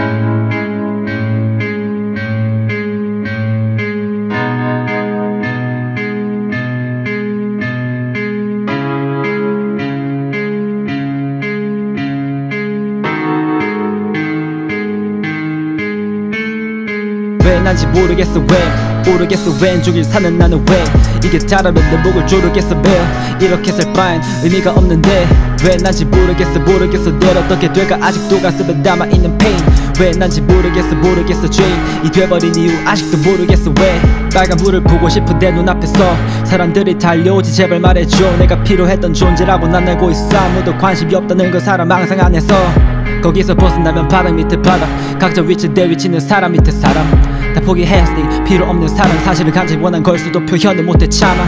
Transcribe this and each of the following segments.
왜 난지 모르겠어 모르겠어 왼쪽일 사는 나는 왜 이게 다르면 내 목을 조르겠어 매일 이렇게 살 바엔 의미가 없는데 왜 난지 모르겠어 늘 어떻게 될까 아직도 가슴에 남아있는 pain 왜 난지 모르겠어 죄인이 돼버린 이유 아직도 모르겠어 왜 빨간불을 보고 싶은데 눈앞에서 사람들이 달려오지 제발 말해줘 내가 필요했던 존재라고 난 알고 있어 아무도 관심이 없다는 걸 사람 망상 안에서 거기서 벗어나면 바닥 밑에 바닥 각자 위치 내 위치는 사람 밑에 사람 다 포기했으니 필요 없는 사랑 사실을 간절히 원한 걸 수도 표현을 못했잖아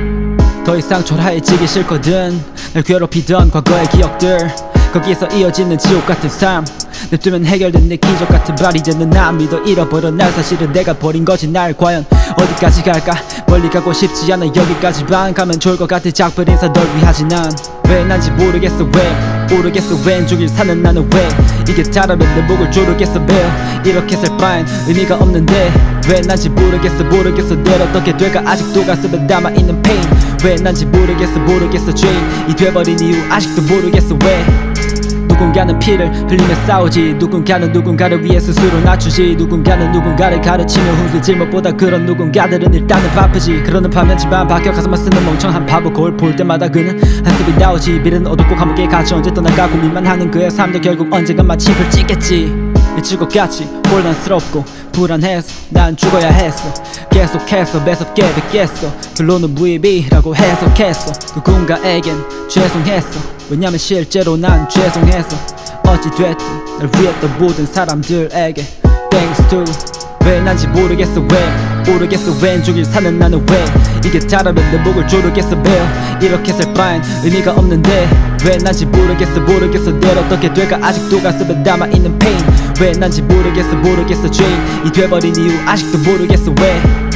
더 이상 초라해지기 싫거든 날 괴롭히던 과거의 기억들 거기서 이어지는 지옥 같은 삶 냅두면 해결된 내 기적 같은 말 이제는 난 믿어 잃어버린 날 사실은 내가 버린 거지 날 과연 어디까지 갈까 멀리 가고 싶지 않아 여기까지만 가면 좋을 것 같아 작별 인사 널 위하지 난 왜 난지 모르겠어 모르겠어 왼쪽일 사는 나는 왜 이게 다르면 내 목을 조르겠어 매일 이렇게 살 바엔 의미가 없는데 왜 난지 모르겠어 늘 어떻게 될까 아직도 가슴에 남아있는 pain 왜 난지 모르겠어 죄인이 돼버린 이유 아직도 모르겠어 왜 누군가는 피를 흘리며 싸우지 누군가는 누군가를 위해 스스로 낮추지 누군가는 누군가를 가르치며 훈수질 무엇보다 그런 누군가들은 일단은 바쁘지 그러는 반면지만 바뀌어 가슴만 쓰는 멍청한 바보 거울 볼 때마다 그는 한숨이 나오지 미래는 어둡고 감옥에 갇혀 언제 떠날까 고민만 하는 그의 삶도 결국 언젠가 마침을 찍겠지 미칠 것 같이 혼란스럽고 불안해서 난 죽어야 했어 계속해서 매섭게 뵙겠어 결론은 무의미라고 해석했어 누군가에겐 죄송했어 왜냐면 실제로 난 죄송해서 어찌됐든 날 위했던 모든 사람들에게 Thanks to 왜 난지 모르겠어 왼쪽일 사는 나는 왜 이게 다르면 내 목을 조르겠어 매일 이렇게 살 바엔 의미가 없는데 왜 난지 모르겠어 늘 어떻게 될까 아직도 가슴에 남아있는 pain 왜 난지 모르겠어 죄인이 돼버린 이유 아직도 모르겠어 왜